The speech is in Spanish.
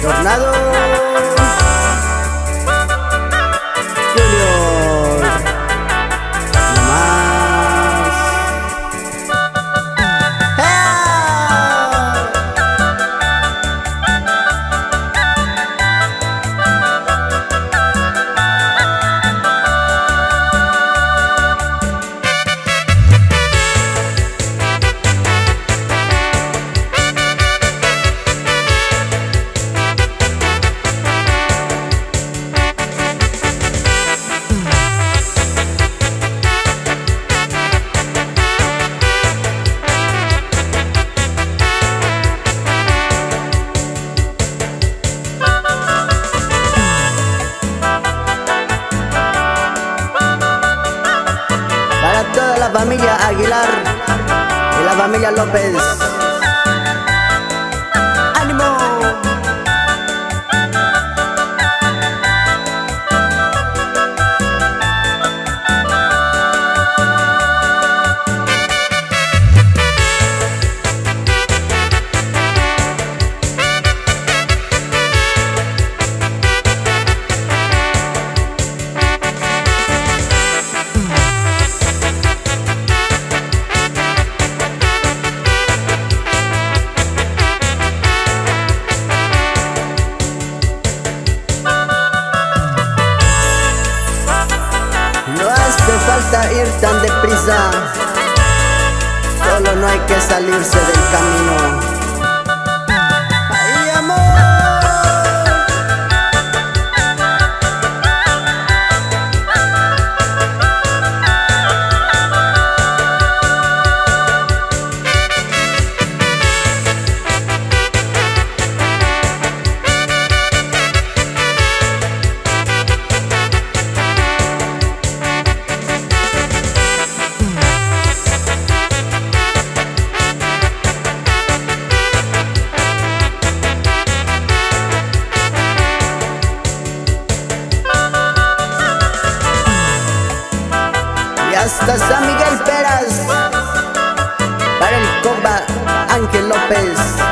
Tornado Junior. No más. Para toda la familia Aguilar y la familia López. ¡Ánimo! No hace falta ir tan deprisa, solo no hay que salirse del camino. ¡Ay, amor! Hasta San Miguel Peras, para el compa Ángel López.